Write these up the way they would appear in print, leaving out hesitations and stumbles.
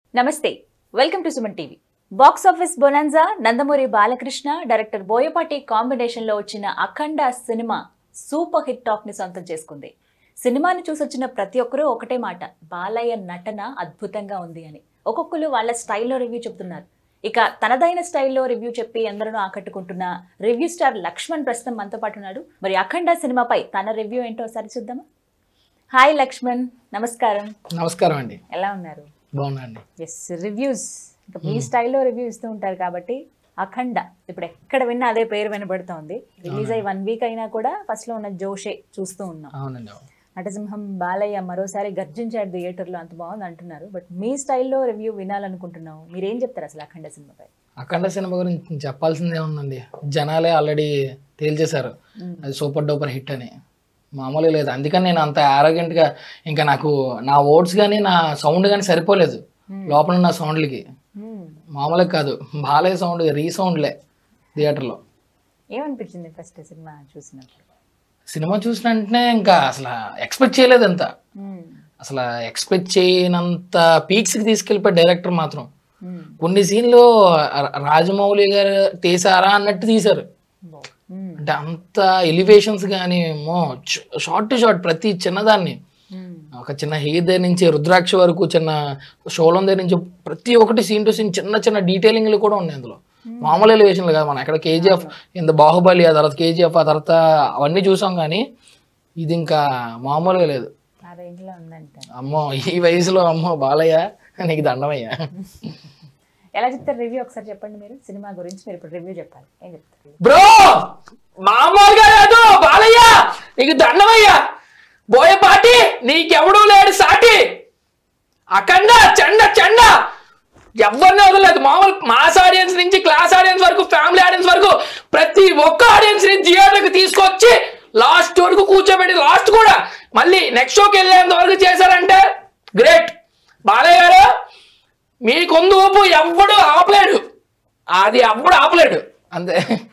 నమస్తే welcome to Suman TV. Box office bonanza Nandamuri Balakrishna director Boyapati combination లో వచ్చిన అఖండ సినిమా సూపర్ హిట్ టాక్ ని సొంతం చేసుకుంది. సినిమాని చూసొచ్చిన ప్రతి ఒక్కరూ ఒకటే మాట, బాలయ్య నటన అద్భుతంగా ఉంది అని. ఒక్కొక్కరు వాళ్ళ స్టైల్లో రివ్యూ చెప్తున్నారు. ఇక తనదైన స్టైల్లో రివ్యూ చెప్పి అందరూ ఆకట్టుకుంటున్న రివ్యూ స్టార్ లక్ష్మణ్ ప్రస్తుతం మనతో పాటు ఉన్నాడు. మరి అఖండ సినిమాపై తన రివ్యూ ఏంటో ఒకసారి చూద్దామా? హాయ్ లక్ష్మణ్, నమస్కారం. నమస్కారం అండి. ఎలా ఉన్నారు? బాగున్నాండి. ఎస్, రివ్యూస్ ఇంకా మీ స్టైల్లో రివ్యూ ఇస్తూ ఉంటారు కాబట్టి అఖండ ఇప్పుడు ఎక్కడ విన్నా అదే పేరు వినబడుతోంది. రిలీజ్ అయ్యి 1 వీక్ అయినా కూడా ఫస్ట్ లో ఉన్న జోషే చూస్తూ ఉన్నాం. అవునండి. నటసింహం బాలయ్య మరోసారి గర్జించాడు థియేటర్లో, అంత బాగుంది అంటున్నారు. బట్ మీ స్టైల్లో రివ్యూ వినాలనుకుంటున్నాం. మీరేం చెప్తారు అసలు అఖండ సినిమాపై? అఖండ సినిమా గురించి చెప్పాల్సిందే ఉందండి. జనాలే ఆల్రెడీ తేల్చేశారు అది సూపర్ డూపర్ హిట్ అని. మామూలుగా లేదు. అందుకని నేను అంత ఆరోగ్యంట్గా ఇంకా నాకు నా వర్డ్స్ కానీ నా సౌండ్ కానీ సరిపోలేదు లోపల ఉన్న సౌండ్లకి. మామూలుగా కాదు, బాలయ్య సౌండ్ రీసౌండ్లే థియేటర్లో. ఏమనిపించింది ఫస్ట్ సినిమా చూసినప్పుడు? సినిమా చూసిన వెంటనే ఇంకా అసలు ఎక్స్పెక్ట్ చేయలేదు. అంత అసలు ఎక్స్పెక్ట్ చేయనంత పీక్స్కి తీసుకెళ్ళిపోయి డైరెక్టర్ మాత్రం. కొన్ని సీన్లు రాజమౌళి గారు తీసారా అన్నట్టు తీశారు. అంటే అంత ఎలివేషన్స్ కానీ షార్ట్ టు షార్ట్ ప్రతి చిన్నదాన్ని, ఒక చిన్న హెయిర్ దగ్గర నుంచి రుద్రాక్ష వరకు, చిన్న షోలం దగ్గర నుంచి ప్రతి ఒక్కటి సీన్ టు సీన్ చిన్న చిన్న డీటెయిలింగ్లు కూడా ఉన్నాయి అందులో. మామూలు ఎలివేషన్లు కాదు. మనం ఎక్కడ కేజీఎఫ్ ఇంత బాహుబలి, ఆ తర్వాత కేజీఎఫ్, ఆ తర్వాత అవన్నీ చూసాం కానీ ఇది ఇంకా మామూలుగా లేదు. అమ్మో ఈ వయసులో అమ్మో బాలయ్య నీకు దండమయ్యా. ఎలా చెప్తారు రివ్యూ ఒకసారి చెప్పండి. మీరు సినిమా గురించి మీరు ఇప్పుడు రివ్యూ చెప్పాలి. ఏం చెప్తారు బ్రో? మామూలుగా లేదు బాలయ్య నీకు దండమయ్యా. బోయపాటి నీకెవడూ లేడు సాటి. అఖండ చండ చండ ఎవరిని వదలలేదు. మామూలు మాస్ ఆడియన్స్ నుంచి క్లాస్ ఆడియన్స్ వరకు, ఫ్యామిలీ ఆడియన్స్ వరకు ప్రతి ఒక్క ఆడియన్స్ ని థియేటర్కి తీసుకొచ్చి లాస్ట్ వరకు కూర్చోబెట్టి, లాస్ట్ కూడా మళ్ళీ నెక్స్ట్ షోకి వెళ్ళేంత వరకు చేశారంటే గ్రేట్. బాలయ్య గారు మీకొందు ఊపు ఎవ్వడు ఆపలేడు, అది ఎవ్వడు ఆపలేడు. అంతే,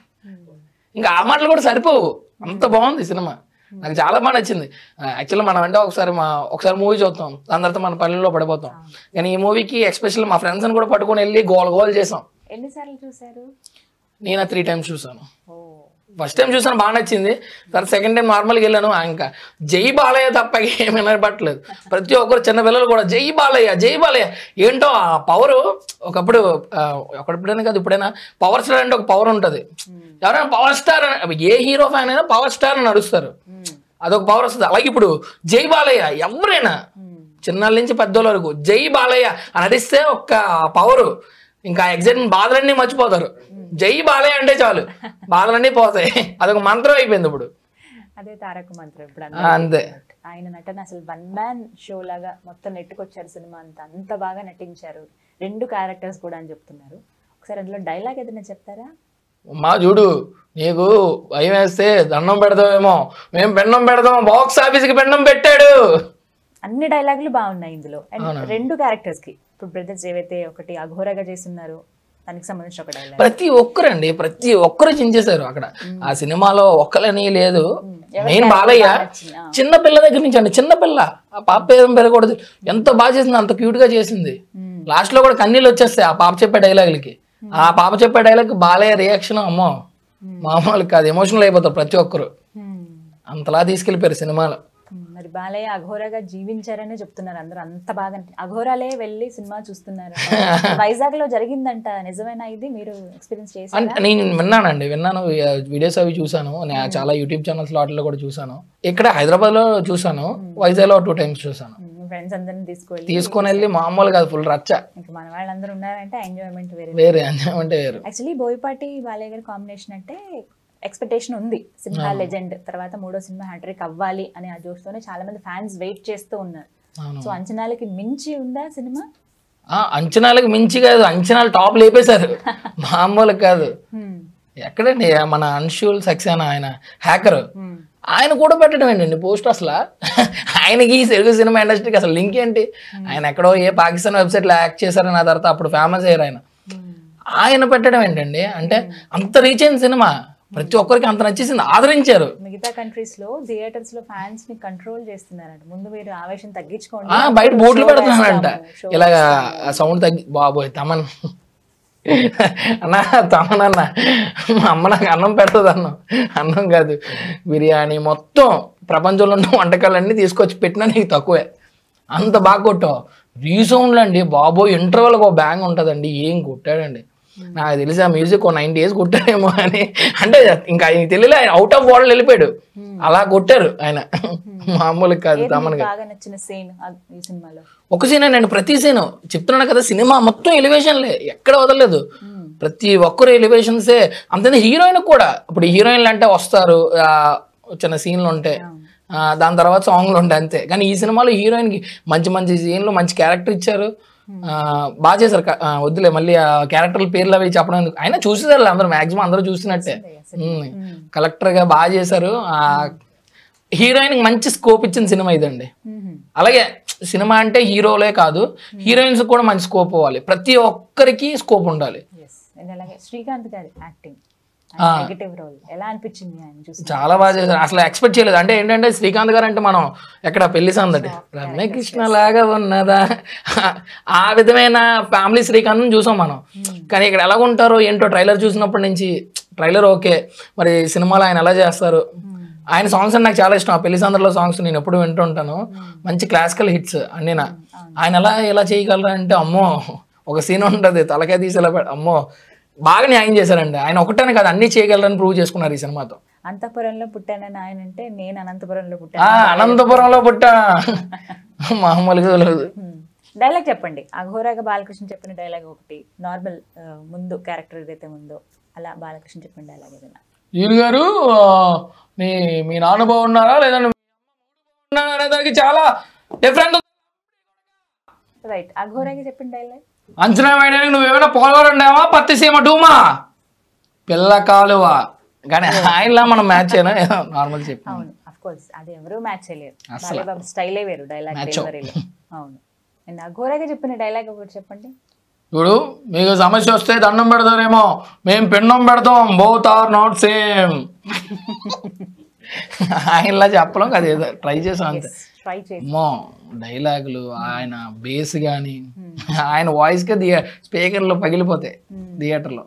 ఇంకా ఆ మాటలు కూడా సరిపోవు. అంత బాగుంది సినిమా. నాకు చాలా బాగా నచ్చింది. యాక్చువల్గా మనం అంటే ఒకసారి మూవీ చూస్తాం, దాని తర్వాత మన పల్లెల్లో పడిపోతాం. కానీ ఈ మూవీకి ఎస్పెషల్ మా ఫ్రెండ్స్ అని కూడా పట్టుకొని వెళ్ళి గోల్ చేసాం. ఎన్నిసార్లు చూసారు? నేను 3 times చూసాను. ఫస్ట్ టైం చూసాను, బాగా నచ్చింది. తర్వాత సెకండ్ టైం నార్మల్గా వెళ్ళాను. ఇంకా జై బాలయ్య తప్ప ఏమీ వినపట్లేదు. ప్రతి ఒక్కరు చిన్న పిల్లలు కూడా జై బాలయ్య జై బాలయ్య. ఏంటో ఆ పవరు ఒకప్పుడు, ఒకప్పుడైనా కాదు ఇప్పుడైనా పవర్ స్టార్ అంటే ఒక పవర్ ఉంటుంది. ఎవరైనా పవర్ స్టార్, ఏ హీరో ఫ్యాన్ అయినా పవర్ స్టార్ అని నడుస్తారు, అదొక పవర్ వస్తుంది. అలాగే ఇప్పుడు జై బాలయ్య ఎవరైనా చిన్నాళ్ళ నుంచి పెద్దోళ్ళ వరకు జై బాలయ్య అని నడిస్తే ఒక్క పవరు. ఇంకా ఎగ్జైట్మెంట్, బాధలన్నీ మర్చిపోతారు. జై బాలయ్య అంటే చాలు, బాధలన్నీ పోతాయి. అదొక మంత్రం అయిపోయింది ఇప్పుడు. అదే తారక మంత్రం ఇప్పుడు. అంతే. ఆయన నటన అసలు 1 man షో లాగా మొత్తం నెట్టుకొచ్చారు. సినిమా అంత బాగా నటించారు. 2 క్యారెక్టర్స్ కూడా అని చెప్తున్నారు. ఒకసారి అందులో డైలాగ్ ఏదైనా చెప్తారా? మా చూడు, నీకు భయం వేస్తే దండం పెడతామేమో, మేము పెండం పెడతాం, బాక్స్ ఆఫీస్కి పెండం పెట్టాడు. అన్ని డైలాగులు బాగున్నాయి ఇందులో. అండ్ 2 క్యారెక్టర్స్ కి ఇప్పుడు బ్రదర్స్ ఏవైతే ఒకటి అఘోరగా చేస్తున్నారు దానికి సంబంధించిన ఒక డైలాగ్. ప్రతి ఒక్కరు చించేశారు అక్కడ. ఆ సినిమాలో ఒక్కలని లేదు. మెయిన్ బాలయ్య చిన్న పిల్ల దగ్గర నుంచి అండి, చిన్న పిల్ల, ఆ పాప పేరు పెరగకూడదు, ఎంత బాగా చేసింది, అంత క్యూట్ గా చేసింది. లాస్ట్ లో కూడా కన్నీళ్ళు వచ్చేస్తాయి ఆ పాప చెప్పే డైలాగులకి. ఆ పాప చెప్పే డైలాగ్ బాలయ్య రియాక్షన్ అమ్మో మామూలు కాదు, ఎమోషనల్ అయిపోతారు ప్రతి ఒక్కరు. అంతలా తీసుకెళ్ళిపోయారు సినిమాలో. మరి బాలయ్య అఘోరాగా జీవించారనే చెప్తున్నారు అందరూ. అంత బాగా అఘోరాలే వెళ్ళి సినిమా చూస్తున్నారు. వైజాగ్ లో జరిగిందంట, నిజమేనా ఇది? మీరు ఎక్స్పీరియన్స్ చేశారా? నేను విన్నాను, వీడియోస్ అవి చూసాను. నేను చాలా యూట్యూబ్ ఛానల్స్ వాటిలో కూడా చూసాను. ఇక్కడ హైదరాబాద్ లో చూసాను, వైజాగ్ లో 2 times చూసాను. ఫ్రెండ్స్ అందరిని తీసుకొని వెళ్ళి మామూలు కాదు, ఫుల్ రచ్చ. ఇంకా మన వాళ్ళందరూ ఉన్నారంటే ఎంజాయ్మెంట్ వేరే. ఎంజాయ్మెంట్ వేరు. యాక్చువల్లీ బోయపాటి బాలయ్య గారి కాంబినేషన్ అంటే ఎక్స్పెక్టేషన్ ఉంది. సినిమా లెజెండ్ తర్వాత 3వ సినిమా హ్యాట్రిక్ అవ్వాలి అని ఆ జోష్తోనే చాలా మంది ఫ్యాన్స్ వెయిట్ చేస్తూ ఉన్నారు. సో అంచనాలకి మించి ఉందా సినిమా? అంచనాలకు మించి కాదు, అంచనాలు టాప్ లేపేశారు. మామూలు కాదు. ఎక్కడండి మన అన్షుల్ సక్సేనా, ఆయన హ్యాకర్, ఆయన కూడా పెట్టడం ఏంటండి పోస్ట్. అసలు ఆయనకి తెలుగు సినిమా ఇండస్ట్రీకి అసలు లింక్ ఏంటి? ఆయన ఎక్కడో ఏ పాకిస్తాన్ వెబ్సైట్లో యాక్ట్ చేశారని, ఆ తర్వాత అప్పుడు ఫేమస్ అయ్యారు ఆయన పెట్టడం ఏంటండి? అంటే అంత రీచ్ అయిన సినిమా ప్రతి ఒక్కరికి అంత నచ్చేసింది, ఆదరించారు. మిగతా కంట్రీస్ లో థియేటర్స్ లో ఫ్యాన్స్ ని కంట్రోల్ చేస్తున్నారంట. ముందు మీరు ఆవేశం తగ్గించుకోండి, బయట బోట్లు పెడుతున్నారంట, ఇలాగా సౌండ్ తగ్గి. బాబోయ్ తమన్ అన్నా, తమన్ అన్న, మా అమ్మ నాకు అన్నం పెడుతుంది, అన్నం కాదు బిర్యానీ, మొత్తం ప్రపంచంలో ఉన్న వంటకాలన్నీ తీసుకొచ్చి పెట్టినా నీకు తక్కువే, అంత బాగా కొట్టావు. రీసౌండ్లు అండి బాబోయ్, ఇంటర్వెల్కి ఒక బ్యాంగ్ ఉంటుందండి, ఏం కొట్టాడండి. నాకు తెలిసి ఆ మ్యూజిక్ 90 days కొట్టాడేమో అని, అంటే ఇంకా ఆయన తెలియలే, ఆయన అవుట్ ఆఫ్ వరల్డ్ వెళ్ళిపోయాడు, అలా కొట్టారు ఆయన, మామూలుగా కాదు. తమన్ ఒక సీన్ అండి, ప్రతి సీను చెప్తున్నాను కదా, సినిమా మొత్తం ఎలివేషన్లే, ఎక్కడ వదలలేదు, ప్రతి ఒక్కరు ఎలివేషన్సే. అంతే హీరోయిన్ కూడా, ఇప్పుడు హీరోయిన్లు అంటే వస్తారు, చిన్న సీన్లు ఉంటాయి, దాని తర్వాత సాంగ్లు ఉంటాయి అంతే. కానీ ఈ సినిమాలో హీరోయిన్కి మంచి మంచి సీన్లు, మంచి క్యారెక్టర్ ఇచ్చారు, బాగా చేశారు. వద్దులే మళ్ళీ ఆ క్యారెక్టర్ల పేర్లు అవి చెప్పడం ఎందుకు, అయినా చూసేదారు అందరూ, మాక్సిమం అందరూ చూసినట్టే. కలెక్టర్గా బాగా చేశారు. హీరోయిన్కి మంచి స్కోప్ ఇచ్చిన సినిమా ఇదండి. అలాగే సినిమా అంటే హీరోలే కాదు, హీరోయిన్స్ కూడా మంచి స్కోప్ ఇవ్వాలి, ప్రతి ఒక్కరికి స్కోప్ ఉండాలి. శ్రీకాంత్ గారి యాక్టింగ్ ఎలా అనిపించింది? చాలా బాగా చేశారు, అసలు ఎక్స్పెక్ట్ చేయలేదు. అంటే ఏంటంటే శ్రీకాంత్ గారు అంటే మనం ఎక్కడ పెళ్లి సందడి, రమ్యకృష్ణ లాగా ఉన్నదా, ఆ విధమైన ఫ్యామిలీ శ్రీకాంత్ చూసాం మనం. కానీ ఇక్కడ ఎలా ఉంటారో ఏంటో ట్రైలర్ చూసినప్పటి నుంచి, ట్రైలర్ ఓకే, మరి సినిమాలో ఆయన ఎలా చేస్తారు. ఆయన సాంగ్స్ అంటే నాకు చాలా ఇష్టం, ఆ పెళ్లి సందడిలో సాంగ్స్ నేను ఎప్పుడు వింటూ ఉంటాను, మంచి క్లాసికల్ హిట్స్ అన్నీ. ఆయన ఎలా చేయగలరా అంటే, అమ్మో ఒక సీన్ ఉంటుంది, తలకాయ తీసేలా, అమ్మో బాగా న్యాయం చేశారండి. ఆయన ఒకటనే కాదు, అన్ని చేయగలరని ప్రూవ్ చేసుకున్నారు ఈ సినిమాతో. అంతఃపురంలో పుట్టానని ఆయన అంటే, నేను అనంతపురంలో అనంతపురంలో పుట్టా, మామూలుగా లేదు. డైలాగ్ చెప్పండి, అఘోరాగా బాలకృష్ణ చెప్పిన డైలాగ్ ఒకటి, నార్మల్ ముందు క్యారెక్టర్ ఏదైతే ఉందో అలా బాలకృష్ణ చెప్పిన డైలాగ్ ఏదైనా. ఈయన గారు మీ నాన్న బాగున్నారా లేదంటే దానికి చాలా డిఫరెంట్. రైట్, అఘోరాగా చెప్పిన డైలాగ్. అంచనా వేయడానికి నువ్వేమైనా పోలవరండావా, పత్తిసీమ డూమా, పిల్ల కాలువ. కానీ ఆయనలా మనం మ్యాచ్ అయినా నార్మల్ చెప్పి. అవును, అఫ్ కోర్స్ అది ఎవరు మ్యాచ్ చేయలేరు, బాలయ్య స్టైలే వేరు డైలాగ్ డెలివరీలో. అవును, అండ్ అఘోరాగా చెప్పిన డైలాగ్ ఒకటి చెప్పండి. ఇప్పుడు మీకు సమస్య వస్తే దండం పెడతారేమో, మేము పిండం పెడతాం, బోత్ ఆర్ నాట్ సేమ్. ఆయనలా చెప్పలేం కదా, ఏదో ట్రై చేసాం అంతే. అమ్మో డైలాగులు, ఆయన బేస్ కానీ ఆయన వాయిస్కే స్పీకర్లో పగిలిపోతాయి థియేటర్లో.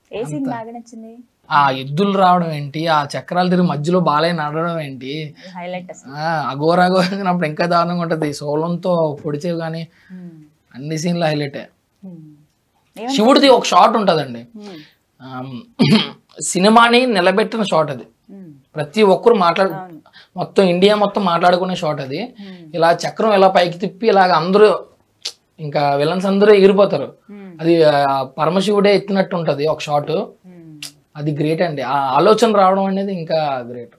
ఆ ఎద్దులు రావడం ఏంటి, ఆ చక్రాలు తిరిగి మధ్యలో బాలయ్య నడవడం ఏంటి, అఘోరా వచ్చినప్పుడు ఇంకా దారుణంగా ఉంటుంది, సోలంతో పొడిచేవి కానీ అన్ని సీన్లు హైలైటే. శివుడిది ఒక షాట్ ఉంటుందండి, సినిమాని నిలబెట్టిన షాట్ అది, ప్రతి ఒక్కరు మొత్తం ఇండియా మొత్తం మాట్లాడుకునే షాట్ అది. ఇలా చక్రం ఇలా పైకి తిప్పి ఇలాగ అందరూ ఇంకా విలన్స్ అందరూ ఎగిరిపోతారు, అది పరమశివుడే ఎత్తినట్టు ఉంటది ఒక షాట్. అది గ్రేట్ అండి, ఆ ఆలోచన రావడం అనేది ఇంకా గ్రేట్.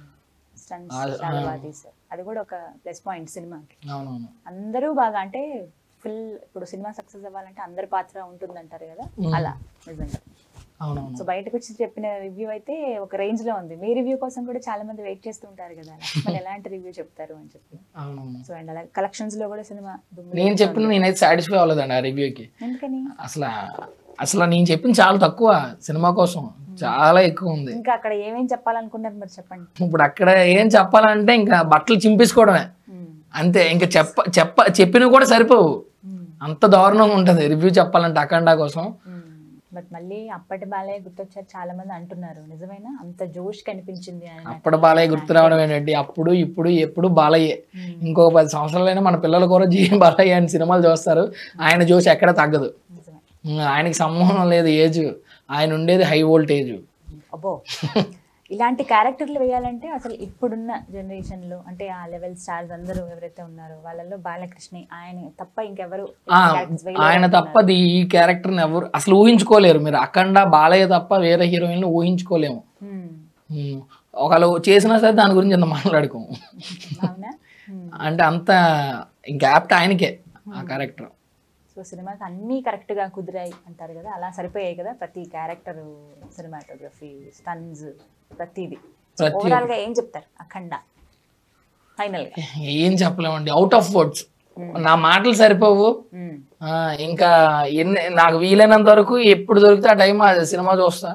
అది కూడా ఒక ప్లస్ పాయింట్ సినిమాకి. అందరూ బాగా, అంటే ఫుల్ ఇప్పుడు సినిమా సక్సెస్ అవ్వాలంటే అందరి పాత్ర ఉంటుంది అంటారు కదా, అలా నిజంగా. సో బయటకు వచ్చి చెప్పిన రివ్యూ అయితే ఒక రేంజ్ లో ఉంది. మీ రివ్యూ కోసం కూడా చాలా మంది వెయిట్ చేస్తూ ఉంటారు కదా, మరి ఎలాంటి రివ్యూ చెప్తారు అని చెప్పి. సో అండ్ అలా కలెక్షన్స్ లో కూడా సినిమా నేను చెప్పిన నేనైతే సాటిస్ఫై అవ్వలేదండి ఆ రివ్యూకి. ఎందుకని? అసలు నేను చెప్పింది చాలా తక్కువ, సినిమా కోసం చాలా ఎక్కువ ఉంది. ఇంకా అక్కడ ఏమేం చెప్పాలనుకున్నారు మరి చెప్పండి. ఇప్పుడు అక్కడ ఏం చెప్పాలంటే ఇంకా బట్టలు చింపేసుకోవడమే అంతే, ఇంకా చెప్పినవి కూడా సరిపోవు, అంత దారుణంగా ఉంటది రివ్యూ చెప్పాలంటే అఖండ కోసం. బట్ మళ్ళీ అప్పటి బాలయ్య గుర్తొచ్చారు చాలా మంది అంటున్నారు, నిజమైనా అంత జోష్ కనిపించింది? అప్పటి బాలయ్య గుర్తు రావడం ఏంటంటే అప్పుడు ఇప్పుడు ఎప్పుడు బాలయ్యే. ఇంకో 10 సంవత్సరాలైనా మన పిల్లలు కూడా బాలయ్య అని సినిమాలు చూస్తారు, ఆయన జోష్ ఎక్కడ తగ్గదు, ఆయనకి సంబంధం లేదు ఏజ్, ఆయన ఉండేది హై వోల్టేజ్. అబ్బో, ఇలాంటి క్యారెక్టర్లు వేయాలంటే అసలు ఇప్పుడున్న జనరేషన్ లో, అంటే ఆ లెవెల్ స్టార్స్ అందరూ ఎవరైతే ఉన్నారో వాళ్ళలో బాలకృష్ణ ఆయన తప్ప ఇంకెవరు, ఆయన తప్ప ఈ క్యారెక్టర్ ని ఎవరు అసలు ఊహించుకోలేరు. మీరు అఖండ బాలయ్య తప్ప వేరే హీరోయిన్లు ఊహించుకోలేము. ఒకళ్ళు చేసినా సరే దాని గురించి అంత మాట్లాడుకోము, అంటే అంత ఇంకా యాప్ట్ ఆయనకే ఆ క్యారెక్టర్. సో సినిమాకి అన్నీ కరెక్ట్గా కుదిరాయి అంటారు కదా, అలా సరిపోయాయి కదా ప్రతి క్యారెక్టర్, సినిమాటోగ్రఫీ, స్టన్స్, ప్రతిదీ. ఓవరాల్ గా ఏం చెప్తారు అఖండ ఫైనల్ గా? ఏం చెప్పలేమండి, అవుట్ ఆఫ్ వర్డ్స్, నా మాటలు సరిపోవు. ఇంకా నాకు వీలైనంత వరకు ఎప్పుడు దొరికితే ఆ టైం సినిమా చూస్తా,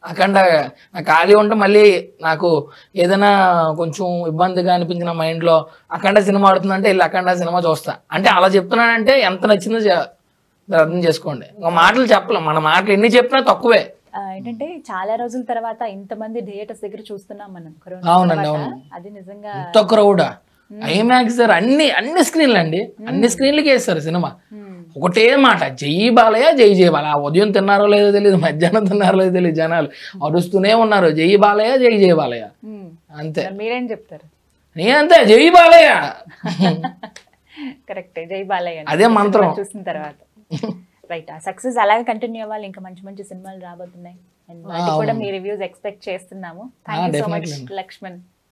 అఖండ నాకు ఖాళీ ఉంటే మళ్ళీ నాకు ఏదైనా కొంచెం ఇబ్బందిగా అనిపించిన మైండ్లో అఖండ సినిమా ఆడుతుందంటే వెళ్ళి అఖండ సినిమా చూస్తా. అంటే అలా చెప్తున్నానంటే ఎంత నచ్చిందో అర్థం చేసుకోండి. ఒక మాటలు చెప్పలేం, మన మాటలు ఎన్ని చెప్పినా తక్కువే. ఏంటంటే చాలా రోజుల తర్వాత ఇంతమంది థియేటర్స్ దగ్గర చూస్తున్నాం మనం. అవునండి, అవును. అది నిజంగా ఎంత క్రౌడా, ఐమాక్స్ అన్ని స్క్రీన్లు అండి, అన్ని స్క్రీన్లకి వేస్తారు సినిమా. ఒకటే మాట, జై బాలయ్య జై జై బాలయ్య. ఉదయం తిన్నారో లేదో తెలియదు, మధ్యాహ్నం తిన్నారో లేదో తెలియదు, జనాలు అరుస్తూనే ఉన్నారు జై బాలయ్య జై జై బాలయ్య. అంతే. మీరేం చెప్తారు? నేనంతే, జై బాలయ్య. కరెక్ట్, జై బాలయ్య అదే మంత్రం చూసిన తర్వాత. రైట్, ఆ సక్సెస్ అలాగే కంటిన్యూ అవ్వాలి. ఇంకా మంచి మంచి సినిమాలు రాబోతున్నాయి. అండ్ వాటి కూడా మీ రివ్యూస్ ఎక్స్పెక్ట్ చేస్తున్నాము. Thank you so much Laxman.